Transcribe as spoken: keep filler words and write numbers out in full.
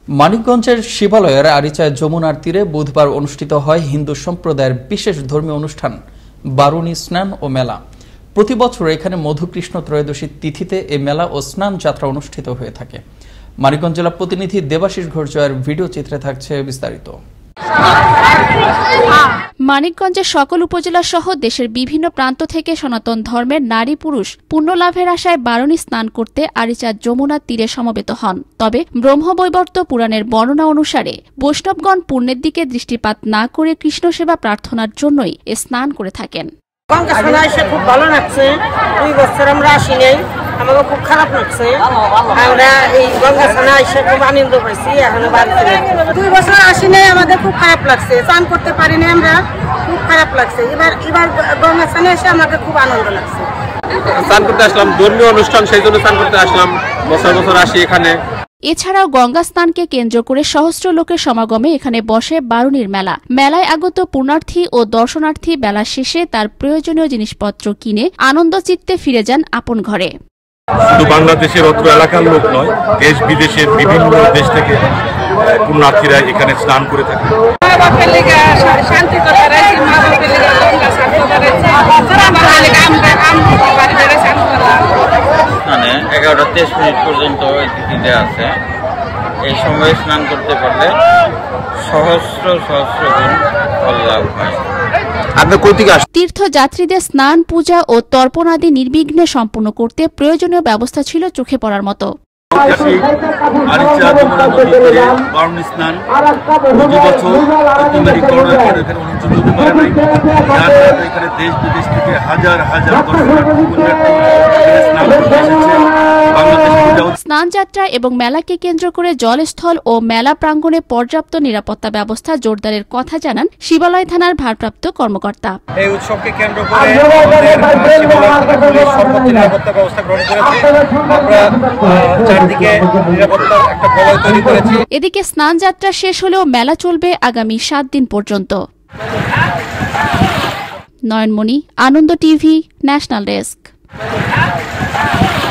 মানিকগঞ্জের শিবালয়ের আরিচায় যমুনার তীরে বুধবার অনুষ্ঠিত হয় হিন্দু সম্প্রদায়ের বিশেষ ধর্মীয় অনুষ্ঠান বারুণী স্নান ও মেলা। প্রতি বছর এখানে মধুকৃষ্ণ ত্রয়োদশী তিথিতে এই মেলা ও স্নান যাত্রা অনুষ্ঠিত হয়ে থাকে। মানিকগঞ্জ জেলা প্রতিনিধি দেবাশিস ঘোরজয়ের ভিডিও চিত্রে থাকছে বিস্তারিত। মানিকগঞ্জের সকল উপজেলা সহ দেশের বিভিন্ন প্রান্ত থেকে সনাতন ধর্মের নারী পুরুষ পুণ্যলাভের আশায় বারুণী স্নান করতে আরিচা যমুনার তীরে সমবেত হন। তবে ব্রহ্মবৈবর্ত পুরাণের বর্ণনা অনুসারে বৈষ্ণবগণ পুণ্যের দিকে দৃষ্টিপাত না করে কৃষ্ণ সেবা প্রার্থনার জন্যই এ স্নান করে থাকেন। খুব ভালো লাগছে, দুই বছর আমরা আসি নাই, আমাকে খুব খারাপ লাগছে। আমরা এই গঙ্গা স্নানে এসে খুব আনন্দ পাইছি। এখনো বাড়িতে দুই বছর আসি নাই, আমাদের খুব খারাপ লাগছে, স্নান করতে পারিনি, আমরা খুব খারাপ লাগছে। এবার এবার গঙ্গা স্নানে এসে আমাকে খুব আনন্দ লাগছে। স্নান করতে আসলাম, ধর্মীয় অনুষ্ঠান, সেই জন্য স্নান করতে আসলাম। বছর বছর আসি এখানে। এছাড়াও গঙ্গা স্নানকে কেন্দ্র করে সহস্র লোকের সমাগমে এখানে বসে বারুণীর মেলা। মেলায় আগত পুণ্যার্থী ও দর্শনার্থী বেলা শেষে তার প্রয়োজনীয় জিনিসপত্র কিনে আনন্দ চিত্তে ফিরে যান আপন ঘরে। শুধু বাংলাদেশের অত্র এলাকার লোক নয়, দেশ বিদেশের বিভিন্ন দেশ থেকে পুণ্যার্থীরা এখানে স্নান করে থাকে। এগারোটা তেইশ মিনিট পর্যন্ত তিথিতে আছে। এই সময়ে স্নান করতে পারলে সহস্র সহস্র গুণ ফল লাভ হয়। তীর্থযাত্রীদের স্নান, পূজা ও তর্পণ আদি নির্বিঘ্নে সম্পন্ন করতে প্রয়োজনীয় ব্যবস্থা ছিল চোখে পড়ার মতো। দেশ বিদেশ থেকে হাজার হাজার স্নানযাত্রা এবং মেলাকে কেন্দ্র করে জলস্থল ও মেলা প্রাঙ্গণে পর্যাপ্ত নিরাপত্তা ব্যবস্থা জোরদারের কথা জানান শিবালয় থানার ভারপ্রাপ্ত কর্মকর্তা। এই উৎসবকে কেন্দ্র করে সর্বোচ্চ নিরাপত্তা ব্যবস্থা গ্রহণ করেছি। আমরা চারদিকে নিরাপত্তার একটা বলয় তৈরি করেছি। এদিকে স্নানযাত্রা শেষ হলেও মেলা চলবে আগামী সাত দিন পর্যন্ত। Nayanmoni, Ananda TV, national desk.